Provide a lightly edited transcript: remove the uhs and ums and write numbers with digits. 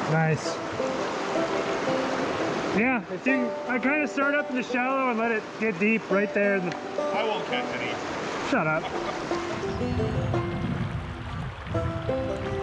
Nice. Yeah, if you, I kind of start up in the shallow and let it get deep right there. I won't catch any. Shut up.